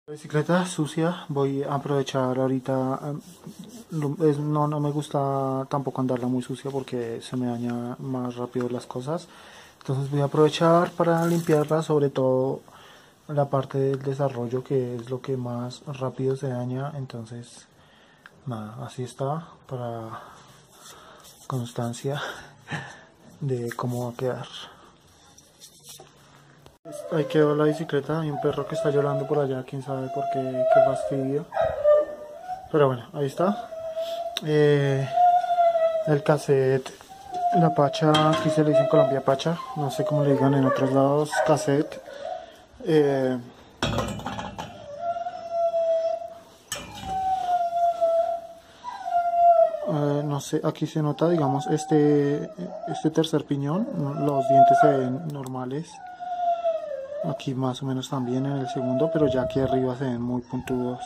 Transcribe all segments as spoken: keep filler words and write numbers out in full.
La bicicleta sucia, voy a aprovechar ahorita, em, lo- es- no, no me gusta tampoco andarla muy sucia porque se me daña más rápido las cosas, entonces voy a aprovechar para limpiarla, sobre todo la parte del desarrollo que es lo que más rápido se daña, entonces nada, así está para constancia de cómo va a quedar. Ahí quedó la bicicleta, hay un perro que está llorando por allá, quién sabe por qué, qué fastidio. Pero bueno, ahí está. Eh, el cassette, la pacha, aquí se le dice en Colombia pacha, no sé cómo le digan en otros lados, cassette. Eh, eh, no sé, aquí se nota, digamos, este, este tercer piñón, los dientes se ven normales. Aquí más o menos también en el segundo, pero ya aquí arriba se ven muy puntudos.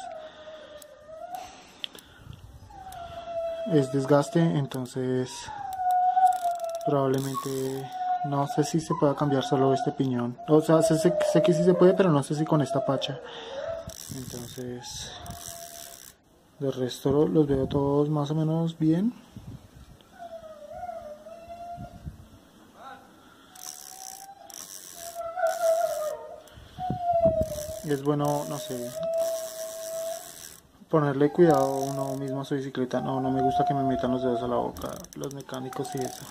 Es desgaste, entonces probablemente no sé si se pueda cambiar solo este piñón. O sea, sé, sé, sé que sí se puede, pero no sé si con esta pacha. Entonces, de resto los veo todos más o menos bien. Es bueno, no sé, ponerle cuidado uno mismo a su bicicleta. No, no me gusta que me metan los dedos a la boca, los mecánicos y eso.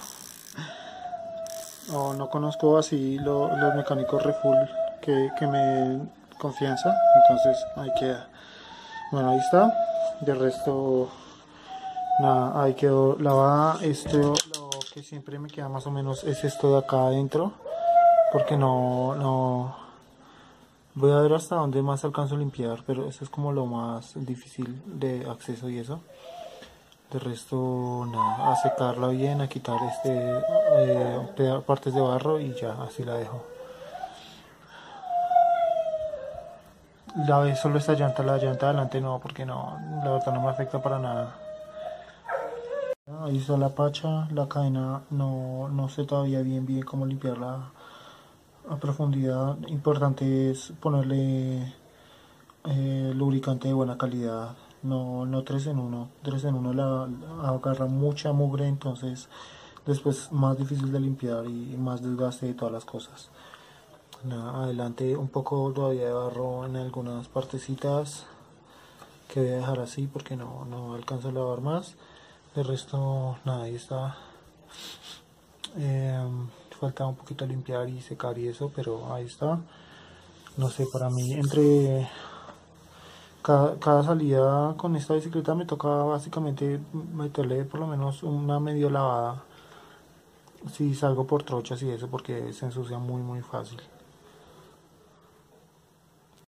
O no conozco así lo, los mecánicos refull que, que me den confianza. Entonces ahí queda. Bueno, ahí está. De resto, nada, ahí quedó lavada. Esto, lo que siempre me queda más o menos es esto de acá adentro. Porque no, no. Voy a ver hasta dónde más alcanzo a limpiar, pero eso es como lo más difícil de acceso y eso. De resto, nada, a secarla bien, a quitar este eh, partes de barro y ya, así la dejo. La vez solo esta llanta, la llanta de adelante no, porque no, la verdad no me afecta para nada. Ahí está la pacha, la cadena no, no sé todavía bien bien cómo limpiarla a profundidad. Importante es ponerle eh, lubricante de buena calidad, no, no tres en uno. tres en uno la, la agarra mucha mugre, entonces después más difícil de limpiar y más desgaste de todas las cosas. Nada, adelante un poco todavía de barro en algunas partecitas que voy a dejar así porque no, no alcanzo a lavar más. De resto, nada, ahí está. Eh, falta un poquito limpiar y secar y eso, pero ahí está. No sé, para mí, entre cada, cada salida con esta bicicleta me toca básicamente meterle por lo menos una medio lavada si salgo por trochas y eso, porque se ensucia muy, muy fácil.